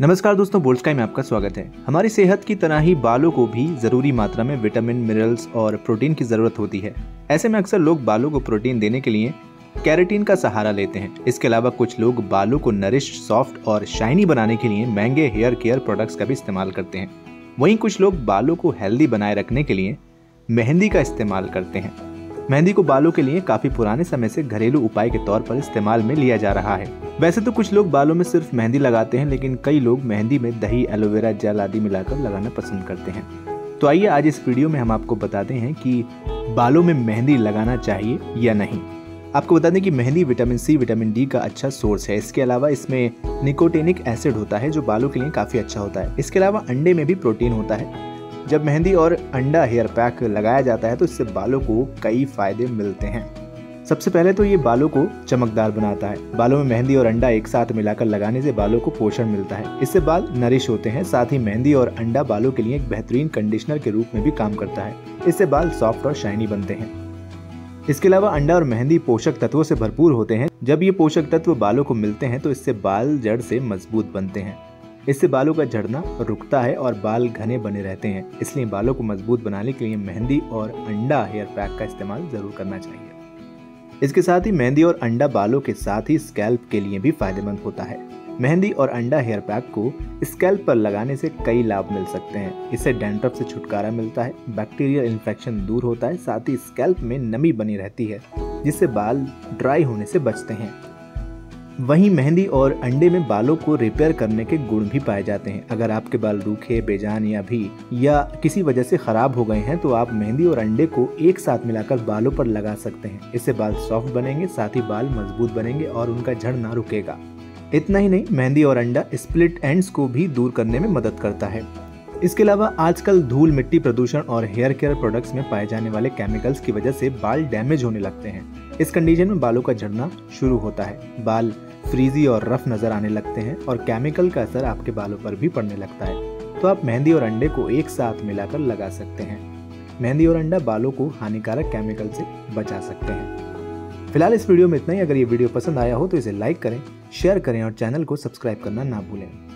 नमस्कार दोस्तों, bold sky में आपका स्वागत है। हमारी सेहत की तरह ही बालों को भी ज़रूरी मात्रा में विटामिन, मिनरल्स और प्रोटीन की ज़रूरत होती है। ऐसे में अक्सर लोग बालों को प्रोटीन देने के लिए केराटिन का सहारा लेते हैं। इसके अलावा कुछ लोग बालों को नरिश, सॉफ्ट और शाइनी बनाने के लिए महंगे हेयर केयर प्रोडक्ट्स का भी इस्तेमाल करते हैं। वहीं कुछ लोग बालों को हेल्दी बनाए रखने के लिए मेहंदी का इस्तेमाल करते हैं। मेहंदी को बालों के लिए काफ़ी पुराने समय से घरेलू उपाय के तौर पर इस्तेमाल में लिया जा रहा है। वैसे तो कुछ लोग बालों में सिर्फ मेहंदी लगाते हैं, लेकिन कई लोग मेहंदी में दही, एलोवेरा जेल आदि मिलाकर लगाना पसंद करते हैं। तो आइए आज इस वीडियो में हम आपको बताते हैं कि बालों में मेहंदी लगाना चाहिए या नहीं। आपको बता दें कि mehndi vitamin C, vitamin D का अच्छा सोर्स है। इसके अलावा इसमें निकोटिनिक एसिड होता है जो बालों के लिए काफ़ी अच्छा होता है। इसके अलावा अंडे में भी प्रोटीन होता है। जब मेहंदी और अंडा हेयर पैक लगाया जाता है तो इससे बालों को कई फायदे मिलते हैं। सबसे पहले तो ये बालों को चमकदार बनाता है। बालों में मेहंदी और अंडा एक साथ मिलाकर लगाने से बालों को पोषण मिलता है। इससे बाल नरिश होते हैं। साथ ही मेहंदी और अंडा बालों के लिए एक बेहतरीन कंडीशनर के रूप में भी काम करता है। इससे बाल सॉफ्ट और शाइनी बनते हैं। इसके अलावा अंडा और मेहंदी पोषक तत्वों से भरपूर होते हैं। जब ये पोषक तत्व बालों को मिलते हैं तो इससे बाल जड़ से मजबूत बनते हैं। इससे बालों का झड़ना रुकता है और बाल घने बने रहते हैं। इसलिए बालों को मजबूत बनाने के लिए मेहंदी और अंडा हेयर पैक का इस्तेमाल जरूर करना चाहिए। इसके साथ ही मेहंदी और अंडा बालों के साथ ही स्कैल्प के लिए भी फायदेमंद होता है। मेहंदी और अंडा हेयर पैक को स्कैल्प पर लगाने से कई लाभ मिल सकते हैं। इससे डैंड्रफ से छुटकारा मिलता है, बैक्टीरियल इन्फेक्शन दूर होता है, साथ ही स्कैल्प में नमी बनी रहती है जिससे बाल ड्राई होने से बचते हैं। वहीं मेहंदी और अंडे में बालों को रिपेयर करने के गुण भी पाए जाते हैं। अगर आपके बाल रूखे, बेजान या किसी वजह से खराब हो गए हैं तो आप मेहंदी और अंडे को एक साथ मिलाकर बालों पर लगा सकते हैं। इससे बाल सॉफ्ट बनेंगे, साथ ही बाल मजबूत बनेंगे और उनका झड़ना रुकेगा। इतना ही नहीं, मेहंदी और अंडा स्प्लिट एंड्स को भी दूर करने में मदद करता है। इसके अलावा आजकल धूल, मिट्टी, प्रदूषण और हेयर केयर प्रोडक्ट्स में पाए जाने वाले केमिकल्स की वजह से बाल डैमेज होने लगते हैं। इस कंडीशन में बालों का झड़ना शुरू होता है। बाल फ्रीजी और रफ नजर आने लगते हैं और केमिकल का असर आपके बालों पर भी पड़ने लगता है। तो आप मेहंदी और अंडे को एक साथ मिलाकर लगा सकते हैं। मेहंदी और अंडा बालों को हानिकारक केमिकल से बचा सकते हैं। फिलहाल इस वीडियो में इतना ही। अगर ये वीडियो पसंद आया हो तो इसे लाइक करें, शेयर करें और चैनल को सब्सक्राइब करना ना भूलें।